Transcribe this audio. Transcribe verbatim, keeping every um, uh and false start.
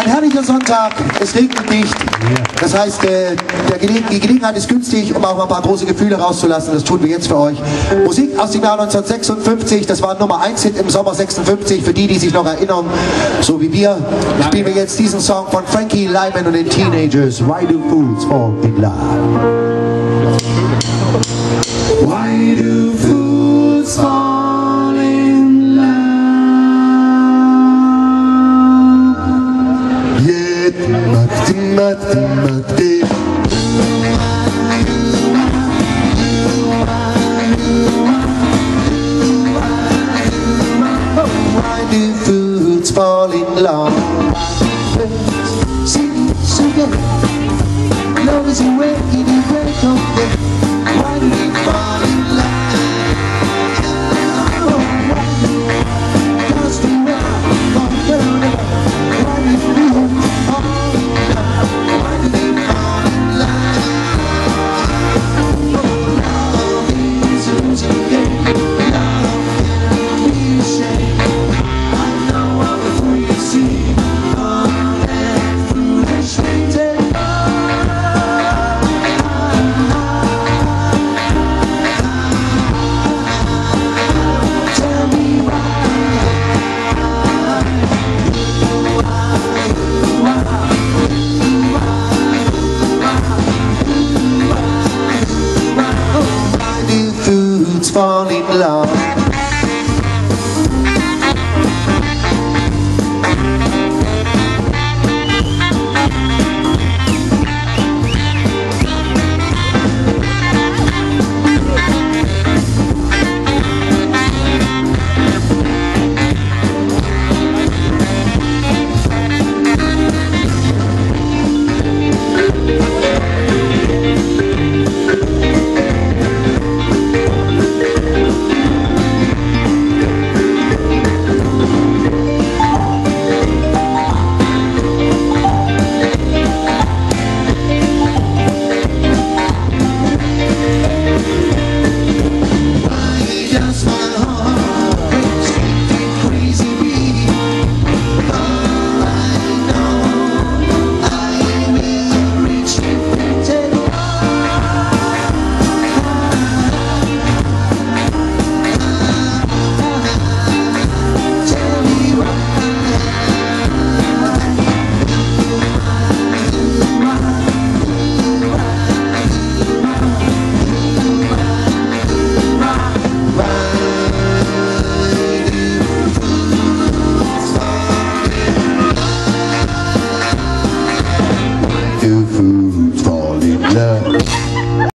ein herrlicher Sonntag, es regnet nicht. Das heißt, äh, der Gele die Gelegenheit ist günstig, um auch mal ein paar große Gefühle rauszulassen. Das tun wir jetzt für euch. Musik aus dem Jahr neunzehnhundertsechsundfünfzig, das war Nummer eins Hit im Sommer sechsundfünfzig. Für die, die sich noch erinnern, so wie wir, spielen wir jetzt diesen Song von Frankie Lyman und den Teenagers. Why do fools fall in love? Why do fools fall in love? Yet nothing, nothing, nothing. Why do fools fall in love? See, so good. Love is a way in the break of day. Why do we fall in love? Cause we were on the road. Why do we fall in love? Why do we fall in love? Love is a losing game. Love can be shame. I know all the fool you see. All that foolish hated. Fall in love. Do fools fall in love?